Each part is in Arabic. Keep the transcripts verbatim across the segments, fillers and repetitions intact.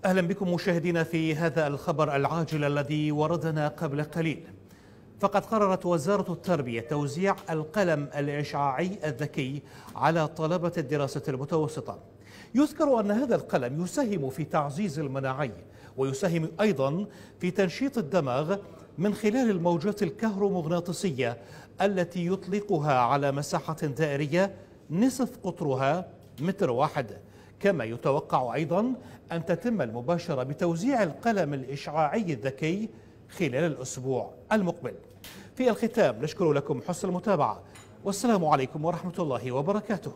أهلا بكم مشاهدينا في هذا الخبر العاجل الذي وردنا قبل قليل. فقد قررت وزارة التربية توزيع القلم الإشعاعي الذكي على طلبة الدراسة المتوسطة. يذكر أن هذا القلم يساهم في تعزيز المناعي ويساهم أيضا في تنشيط الدماغ من خلال الموجات الكهرومغناطيسية التي يطلقها على مساحة دائرية نصف قطرها متر واحد. كما يتوقع أيضا أن تتم المباشرة بتوزيع القلم الإشعاعي الذكي خلال الأسبوع المقبل. في الختام نشكر لكم حسن المتابعة، والسلام عليكم ورحمة الله وبركاته.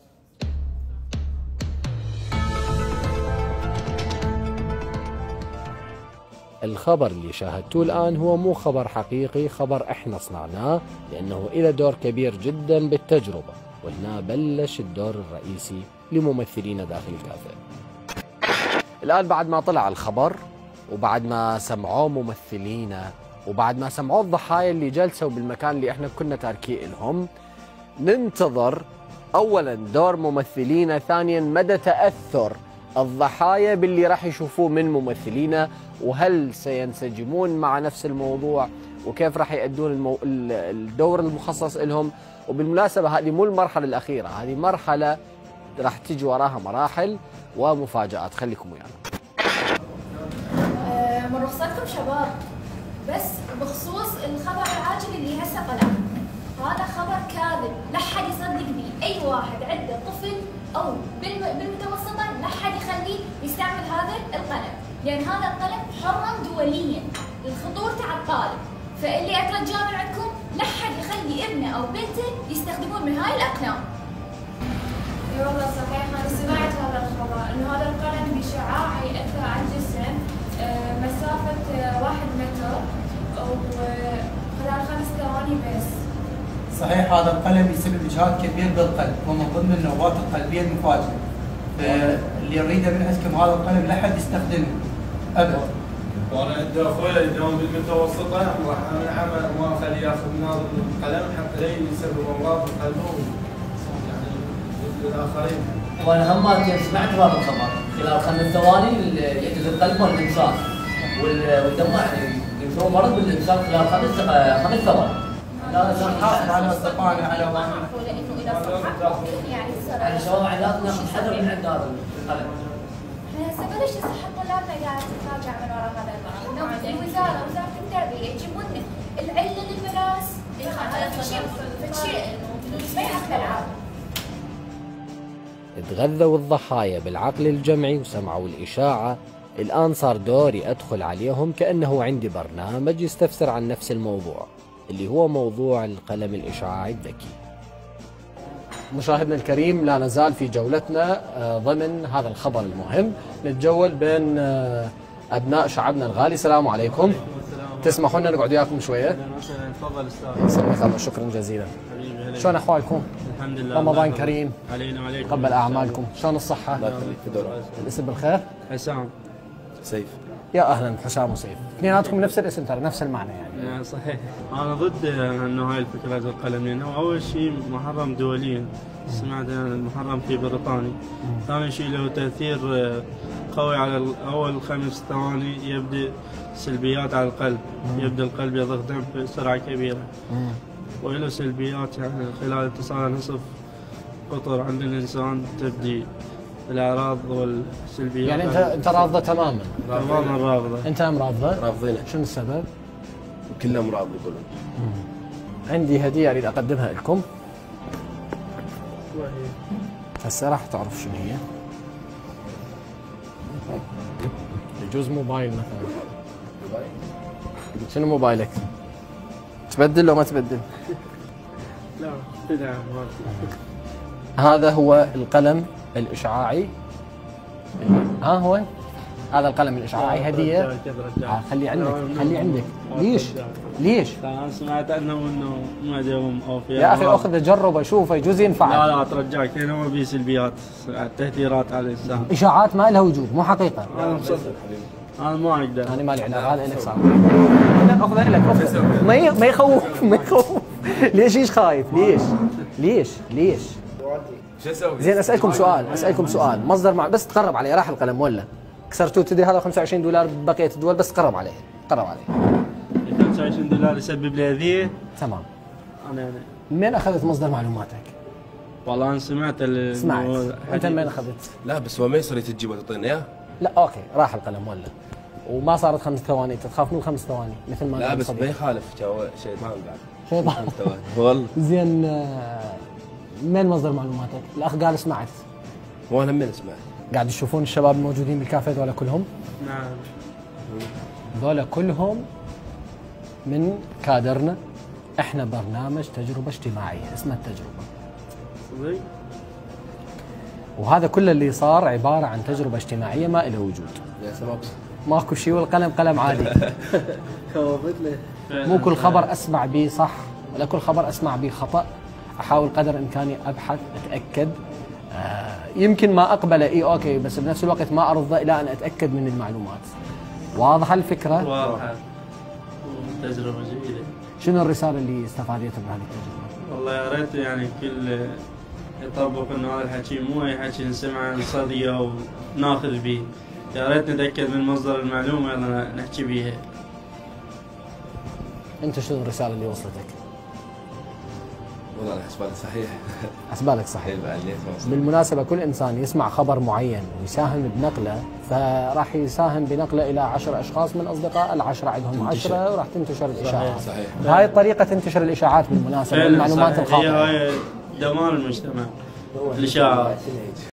الخبر اللي شاهدتوه الآن هو مو خبر حقيقي، خبر احنا صنعناه لأنه إله دور كبير جدا بالتجربة، وهنا بلش الدور الرئيسي لممثلين داخل الكافيه. الآن بعد ما طلع الخبر وبعد ما سمعوه ممثلينا وبعد ما سمعوه الضحايا اللي جلسوا بالمكان اللي احنا كنا تاركين لهم، ننتظر أولا دور ممثلينا، ثانيا مدى تأثر الضحايا باللي راح يشوفوه من ممثلينا، وهل سينسجمون مع نفس الموضوع وكيف راح يأدون المو... الدور المخصص لهم. وبالمناسبة هذه مو المرحلة الأخيرة، هذه مرحلة راح تجي وراها مراحل ومفاجآت. خليكم ويانا. أه من رخصتكم شباب، بس بخصوص الخبر العاجل اللي هسه طلع، هذا خبر كاذب، لا حد يصدق به. اي واحد عنده طفل او بالمتوسطه لا حد يخليه يستعمل هذا القلم، لان هذا القلم محرم دوليا للخطوره على الطالب. فاللي اترجاه من عندكم لا حد يخلي ابنه او بنته يستخدمون من هاي الاقلام. اي والله صحيح، انا سمعت هذا الخبر انه هذا القلم بشعاع يأثر على الجسم مسافه واحد متر وخلال خمس ثواني بس. صحيح، هذا القلم يسبب اجهاد كبير بالقلب ومن ضمن النوبات القلبيه المفاجئه. فاللي يريده من عندكم هذا القلم لا حد يستخدمه ابدا. وانا عندي اخوي يداوم بالمتوسطه، راح امنعه ما اخليه ياخذ من هذا القلم حتى لا يسبب امراض بالقلب يعني للاخرين. وانا هم سمعت هذا الخبر، خلال خمس ثواني يعجز القلب والانسان والدماء يعني يصير مرض بالانسان خلال خمس خمس ثواني. لا نحافظ على اصدقائنا على وعينا. يعني شباب لازم ناخذ حذر من عند هذا القلم. احنا هسه بلش صحة طلابنا قاعد تتراجع من وراء هذا المرض. الوزارة وزارة التربية يجيبون العلة للمدارس، فتشيء ما يحصل العاب. تغذوا الضحايا بالعقل الجمعي وسمعوا الإشاعة. الآن صار دوري أدخل عليهم كأنه عندي برنامج يستفسر عن نفس الموضوع اللي هو موضوع القلم الإشعاعي الذكي. مشاهدنا الكريم، لا نزال في جولتنا ضمن هذا الخبر المهم، نتجول بين أبناء شعبنا الغالي. السلام عليكم. تسمحوا لنا نقعد وياكم شوية؟ تفضل استاذ. يسلمك الله، شكرا جزيلا. شلون أحوالكم؟ الحمد لله. رمضان كريم علينا وعليكم. قبل أعمالكم، شلون الصحة؟ الله يخليك. في دورك. الاسم بالخير؟ حسام. سيف. يا أهلا حسام وسيف، اثنيناتكم نفس الاسم ترى، نفس المعنى يعني. صحيح. أنا ضد إنه هاي الفكرة هذا القلم، لأنه أول شيء محرم دوليا، سمعت أنا المحرم في بريطانيا. ثاني شيء له تأثير قوي على أول خمس ثواني، يبدأ سلبيات على القلب، يبدأ القلب يضخ دم بسرعة كبيرة. وله سلبيات يعني خلال اتصال نصف قطر عند الإنسان تبدي الأعراض والسلبيات. يعني أنت أنت رافضة تماما؟ تماما رافضة. أنت هم رافضة؟ رافضينه. شنو السبب؟ كلهم رافض يقولون. عندي هدية أريد أقدمها لكم. هسه راح تعرف شنو هي. يجوز موبايل مثلا. شنو موبايلك؟ تبدل لو ما تبدل؟ لا لا. هذا هو القلم الإشعاعي. ها هو هذا القلم الإشعاعي هدية. آه خليه عندك، خليه عندك. ليش؟ ليش؟ أنا سمعت أنه إنه ما دوم أو في. يا أخي أخذه جربه شوفه يجوز ينفع. لا لا أترجاك، لأنه ما في سلبيات، تأثيرات على الإنسان. إشاعات ما لها وجود، مو حقيقة. أنا مصدق. أنا ما أقدر. أنا مالي علاقة، هذا إلك صار. لا أخذه إلك، أخذه. ما ما يخوف ما يخوف. ليش ايش خايف؟ ليش؟ ليش؟ ليش؟ شو اسوي؟ زين اسالكم سؤال، اسالكم سؤال، مصدر مع بس تقرب علي، راح القلم ولا؟ كسرتوه. تدري هذا خمسة وعشرين دولار بقيه الدول، بس قرب عليه قرب عليه. خمسة وعشرين دولار يسبب لي اذيه. تمام. انا انا من اخذت مصدر معلوماتك؟ والله انا سمعت ال- سمعت. إنه انت حديث. من اخذت؟ لا بس هو ما يصير تجيب وتعطينا اياه. لا اوكي، راح القلم ولا وما صارت خمس ثواني. انت تخاف من خمس ثواني مثل ما لا قال بس صديق. ما يخالف جو- شيطان بعد. شيطان. والله زين، آه، من مصدر معلوماتك؟ الاخ قال سمعت. وانا من سمعت. قاعد تشوفون الشباب الموجودين بالكافيه ذولا كلهم؟ نعم. ذولا كلهم من كادرنا. احنا برنامج تجربه اجتماعيه اسمها التجربه، صدق؟ وهذا كل اللي صار عباره عن تجربه اجتماعيه ما إلها وجود. يا سبب ماكو شيء، والقلم قلم عادي. مو كل خبر اسمع به صح، ولا كل خبر اسمع به خطا. احاول قدر امكاني ابحث اتاكد. آه يمكن ما اقبله اي اوكي، بس بنفس الوقت ما ارضى الى ان اتاكد من المعلومات. واضحه الفكره؟ واضحه. تجربه جيده. شنو الرساله اللي استفادتها بهذه التجربه؟ والله يا ريت يعني كل يطبق انه هذا الحكي مو اي حكي نسمع عن صديه وناخذ به. يا ريت نتاكد من مصدر المعلومه يلا نحكي بيها. انت شنو الرساله اللي وصلتك؟ والله انا حسبالي صحيح. حسبالك صحيح. حلو عليك. بالمناسبة كل إنسان يسمع خبر معين ويساهم بنقله، فراح يساهم بنقله إلى عشر أشخاص من أصدقاء العشرة، عندهم عشرة، وراح تنتشر الإشاعات. صحيح. بهاي الطريقة تنتشر الإشاعات بالمناسبة، فعلاً المعلومات صحيح. الخاطئة. هي هاي دمار المجتمع الاشاعات.